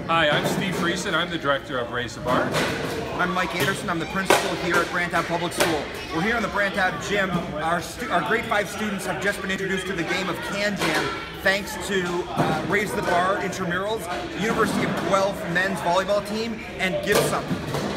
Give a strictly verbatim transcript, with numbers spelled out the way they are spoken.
Hi, I'm Steve Friesen. I'm the director of Raise the Bar. I'm Mike Anderson. I'm the principal here at Branttown Public School. We're here in the Branttown gym. Our, our grade five students have just been introduced to the game of Can Jam thanks to uh, Raise the Bar intramurals, University of Guelph men's volleyball team, and Give Something.